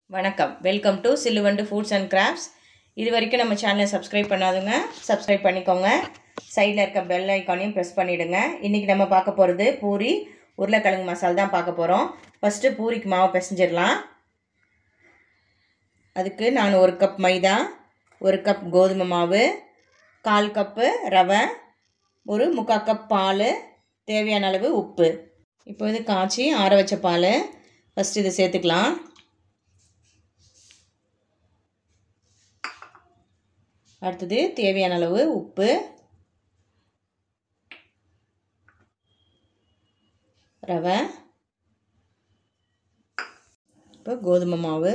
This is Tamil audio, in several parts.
வணக்கம் welcome to Chilluvandu foods and crafts. இது வரைக்கும் நம்ம சேனலை சப்ஸ்கிரைப் பண்ணாதுங்க சப்ஸ்கிரைப் பண்ணிக்கோங்க. சைடில் இருக்க பெல் ஐக்கானையும் ப்ரெஸ் பண்ணிவிடுங்க. இன்றைக்கி நம்ம பார்க்க போகிறது பூரி உருளைக்கிழங்கு மசாலா தான் பார்க்க போகிறோம். ஃபஸ்ட்டு பூரிக்கு மாவு பிசைஞ்சிடலாம். அதுக்கு நான் 1 கப் மைதா, 1 கப் கோதுமை மாவு, 1/4 கப்பு ரவை, 1/4 கப் பால், தேவையான அளவு உப்பு. இப்போ இது காய்ச்சி ஆற வச்ச பால். ஃபஸ்ட்டு இதை சேர்த்துக்கலாம். அடுத்தது தேவையான அளவு உப்பு, ரவை, இப்போ கோதுமை மாவு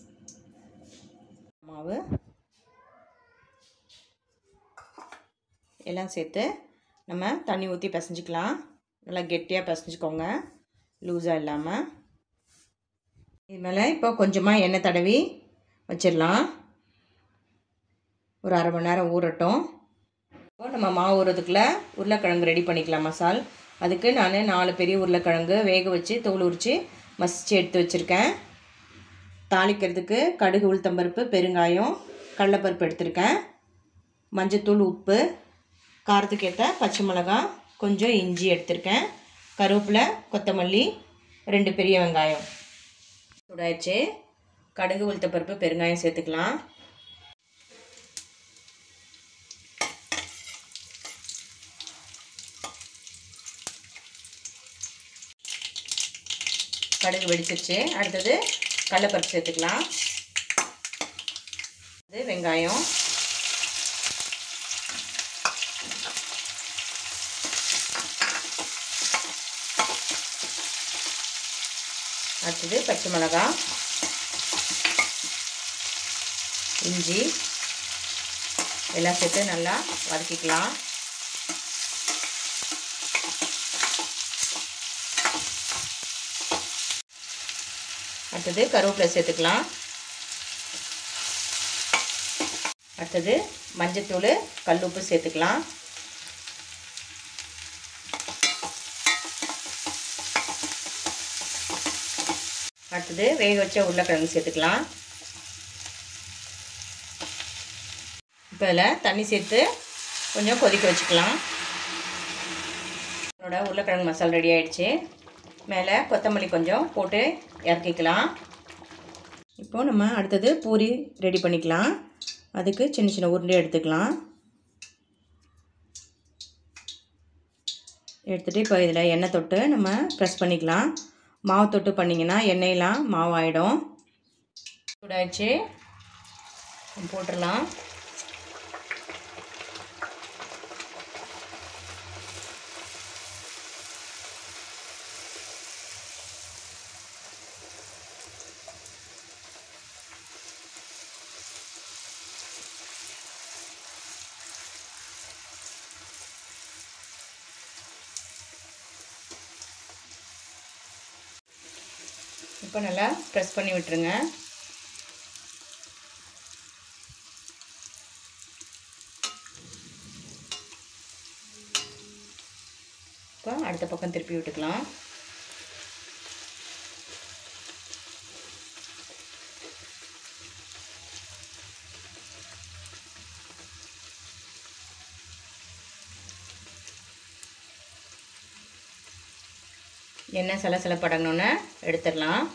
எல்லாம் சேர்த்து நம்ம தண்ணி ஊற்றி பிசைஞ்சிக்கலாம். நல்லா கெட்டியாக பிசைஞ்சிக்கோங்க, லூஸாக இல்லாமல். இது மேலே இப்போ கொஞ்சமாக எண்ணெய் தடவி வச்சிடலாம். ஒரு 1/2 மணி நேரம் ஊறட்டும். இப்போ நம்ம மாவு ஊறுறதுக்குள்ளே உருளைக்கிழங்கு ரெடி பண்ணிக்கலாம் மசால். அதுக்கு நான் 4 பெரிய உருளைக்கிழங்கு வேக வச்சு தோல் உரித்து மசித்து எடுத்து வச்சுருக்கேன். தாளிக்கிறதுக்கு கடுகு, உளுத்தம்பருப்பு, பெருங்காயம், கடலைப்பருப்பு எடுத்திருக்கேன். மஞ்சத்தூள், உப்பு, காரத்துக்கு ஏற்ற பச்சை மிளகாய், கொஞ்சம் இஞ்சி எடுத்திருக்கேன். கருவேப்பிலை, கொத்தமல்லி, 2 பெரிய வெங்காயம். சூடாயிடுச்சு. கடுகு, உளுத்தம்பருப்பு, பெருங்காயம் சேர்த்துக்கலாம். கடுகு வெடிச்சிருச்சு. அடுத்தது கடலைப்பருப்பு சேர்த்துக்கலாம். இது வெங்காயம், அடுத்தது பச்சை மிளகாய், இஞ்சி எல்லாம் சேர்த்து நல்லா வதக்கிக்கலாம். அடுத்தது கருவேப்பிலை சேர்த்துக்கலாம். அடுத்தது மஞ்சத்தூள், கல்லுப்பு சேர்த்துக்கலாம். அடுத்தது வேக வச்ச உருளைக்கிழங்கு சேர்த்துக்கலாம். இப்போ இதில் தண்ணி சேர்த்து கொஞ்சம் கொதிக்க வச்சுக்கலாம். என்னோட உருளைக்கிழங்கு மசாலா ரெடி ஆகிடுச்சு. மேலே கொத்தமல்லி கொஞ்சம் போட்டு இறக்கிக்கலாம். இப்போது நம்ம அடுத்தது பூரி ரெடி பண்ணிக்கலாம். அதுக்கு சின்ன சின்ன உருண்டை எடுத்துக்கலாம். எடுத்துகிட்டு இப்போ இதில் எண்ணெய் தொட்டு நம்ம ப்ரெஸ் பண்ணிக்கலாம். மாவு தொட்டு பண்ணிங்கன்னா எண்ணெயெலாம் மாவு ஆகிடும். சூடாயிடுச்சு, போட்டுடலாம். இப்போ நல்லா ப்ரெஸ் பண்ணி விட்டுருங்க. இப்போ அடுத்த பக்கம் திருப்பி விட்டுக்கலாம். எண்ணெய் சலசலப்படணுன்னு எடுத்துடலாம்.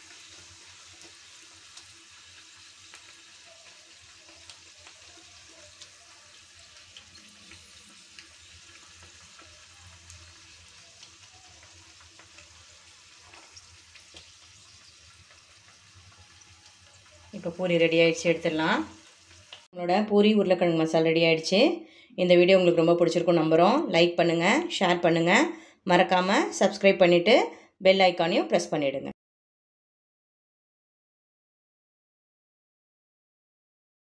இப்போ பூரி ரெடி ஆகிடுச்சு, எடுத்துடலாம். நம்மளோட பூரி உருளைக்கிழங்கு மசாலா ரெடி ஆகிடுச்சு. இந்த வீடியோ உங்களுக்கு ரொம்ப பிடிச்சிருக்கும் நம்புகிறோம். லைக் பண்ணுங்கள், ஷேர் பண்ணுங்கள், மறக்காமல் சப்ஸ்கிரைப் பண்ணிவிட்டு பெல் ஐக்கானையும் ப்ரெஸ் பண்ணிவிடுங்க.